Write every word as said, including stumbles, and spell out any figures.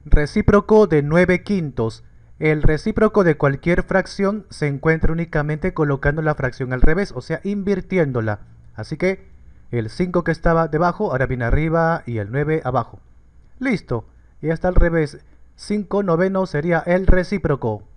Recíproco de nueve quintos. El recíproco de cualquier fracción se encuentra únicamente colocando la fracción al revés, o sea, invirtiéndola. Así que el cinco que estaba debajo ahora viene arriba y el nueve abajo. Listo, y hasta al revés. cinco novenos sería el recíproco.